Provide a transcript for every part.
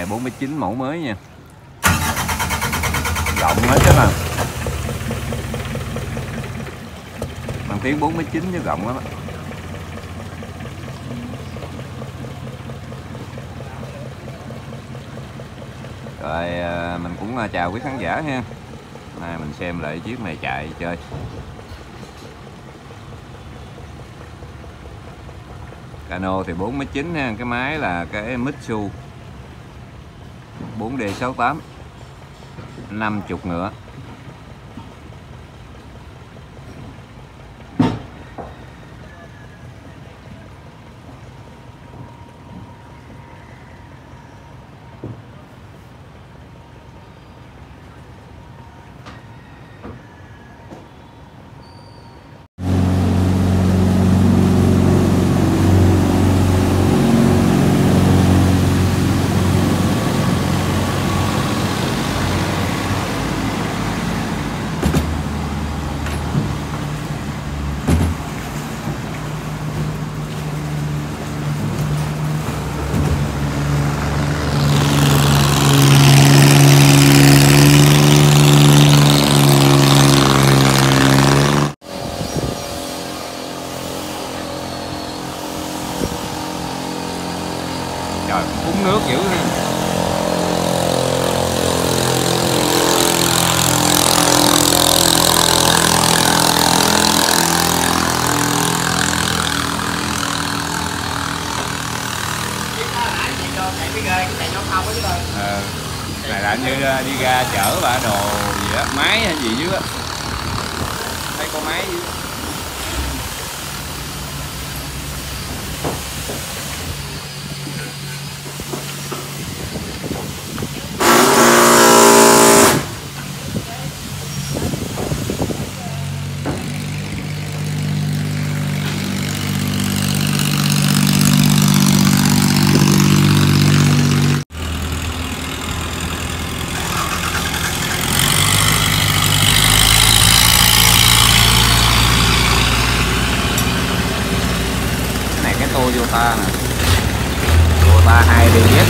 bè 49 mẫu mới nha, rộng hết chứ mà. Bằng tiếng 49 chứ rộng lắm. Rồi mình cũng chào quý khán giả ha. Nay mình xem lại chiếc này chạy chơi. Cano thì 49 ha, cái máy là cái Mitsu 4D68 50 ngựa. Trời, uống nước dữ ha. Này là như đi ra chở bả đồ gì á, máy hay gì dưới á. Thấy có máy dưới. Toyota nè, Toyota 2DZ.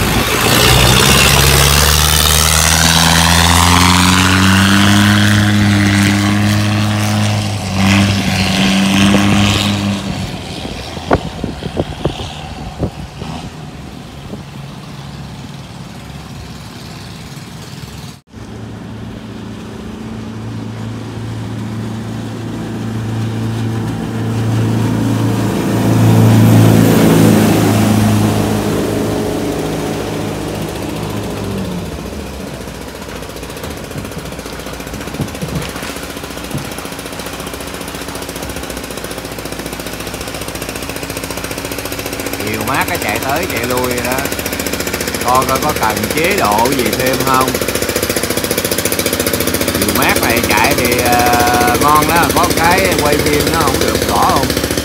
Nhiều mát cái chạy tới chạy lui đó, coi coi có cần chế độ gì thêm không. Nhiều mát này chạy thì ngon đó, có cái quay phim nó không được rõ không.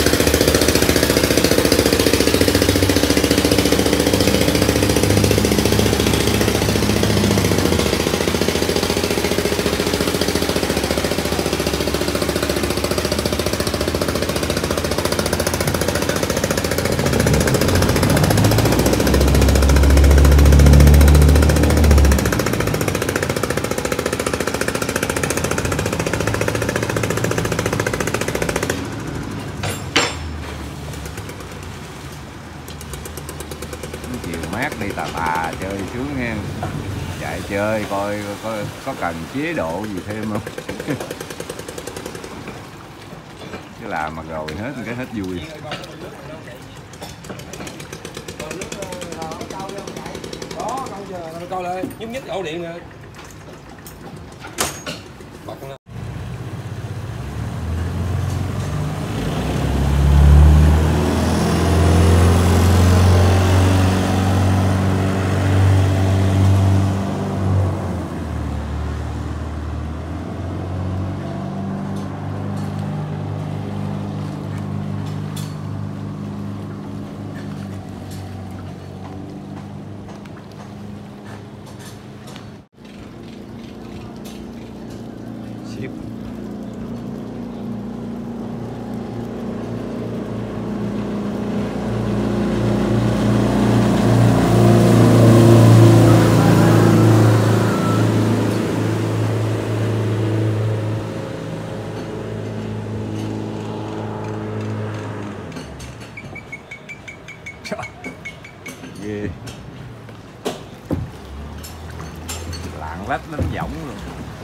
Chiều mát đi tà tà chơi sướng nghe, chạy chơi coi có cần chế độ gì thêm không. Chứ làm mà rồi hết cái hết vui. Đó, bây giờ coi lại nhúc nhích ổ điện nè. Bật lên. ghê. Lạng lách đánh võng luôn.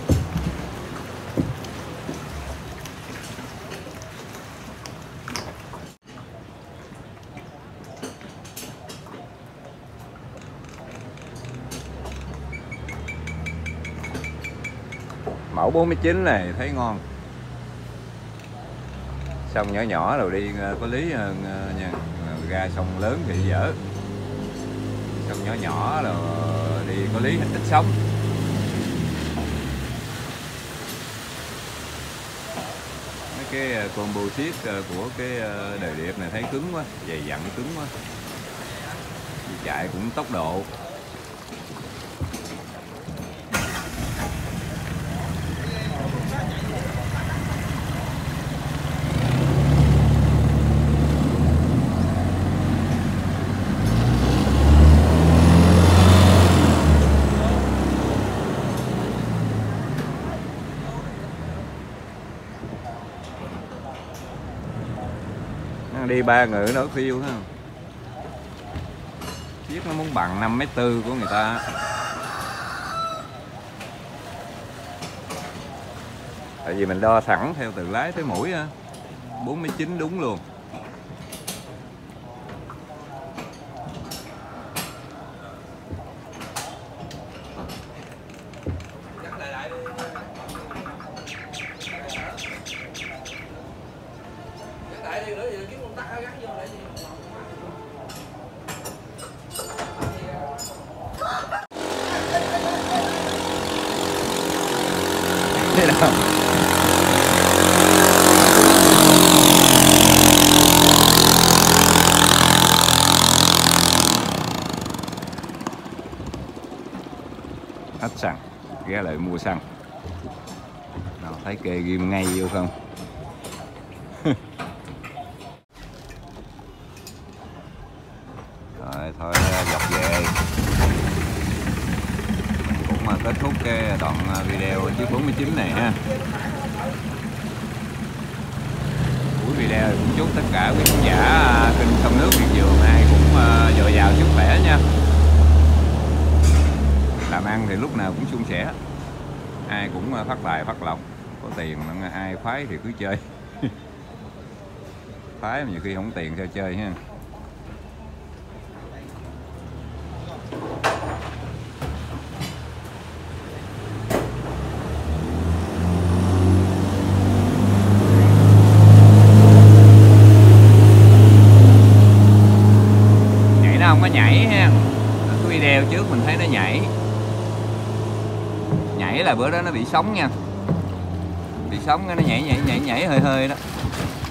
Mẫu 49 này thấy ngon. Sông nhỏ nhỏ rồi đi có lý hơn nha. Ra sông lớn thì dở. Sông nhỏ nhỏ rồi đi có lý ít sóng. Mấy cái combo seat của cái đời điệp này thấy cứng quá, dày dặn cứng quá. Đi chạy cũng tốc độ. Đi 3 ngựa nó phiêu ha. Chiếc nó muốn bằng 5,4 m của người ta. Tại vì mình đo sẵn theo từ lái tới mũi á. 49 đúng luôn. Thế nào? Hết xăng, ghé lại mua xăng. Nào, thấy kê ghim ngay vô không? Rồi thôi dọc về. Cũng kết thúc cái đoạn video chiếc 49 này ha. Cuối video thì cũng chúc tất cả quý khán giả kênh Sông Nước Miệt Vườn ai cũng dồi dào sức khỏe nha. Làm ăn thì lúc nào cũng suôn sẻ, ai cũng phát tài phát lộc, có tiền ai khoái thì cứ chơi. Phái mà nhiều khi không có tiền sao chơi ha. Nhảy nó không có nhảy ha. Cái video trước mình thấy nó nhảy là bữa đó nó bị sóng nha, bị sóng nó nhảy hơi hơi đó.